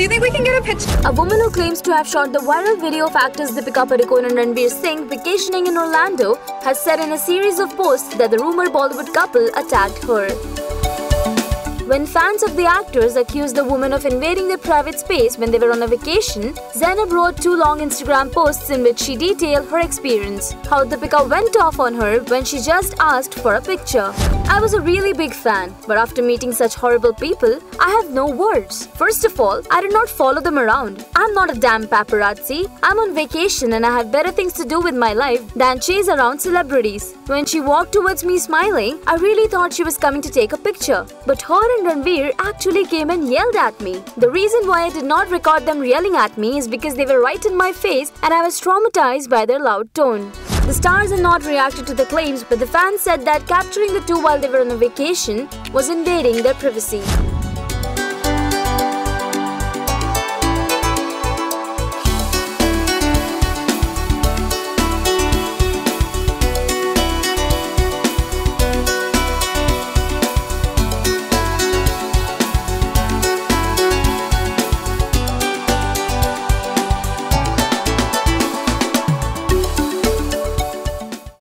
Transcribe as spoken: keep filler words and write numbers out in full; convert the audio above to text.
you think we can get a picture? A woman who claims to have shot the viral video of actors Deepika Padukone and Ranveer Singh vacationing in Orlando has said in a series of posts that the rumored Bollywood couple attacked her. When fans of the actors accused the woman of invading their private space when they were on a vacation, Zainab wrote two long Instagram posts in which she detailed her experience, how Deepika went off on her when she just asked for a picture. I was a really big fan, but after meeting such horrible people, I have no words. First of all, I did not follow them around. I'm not a damn paparazzi. I'm on vacation and I have better things to do with my life than chase around celebrities. When she walked towards me smiling, I really thought she was coming to take a picture. But her and Ranveer actually came and yelled at me. The reason why I did not record them yelling at me is because they were right in my face and I was traumatized by their loud tone. The stars had not reacted to the claims, but the fans said that capturing the two while they were on a vacation was invading their privacy.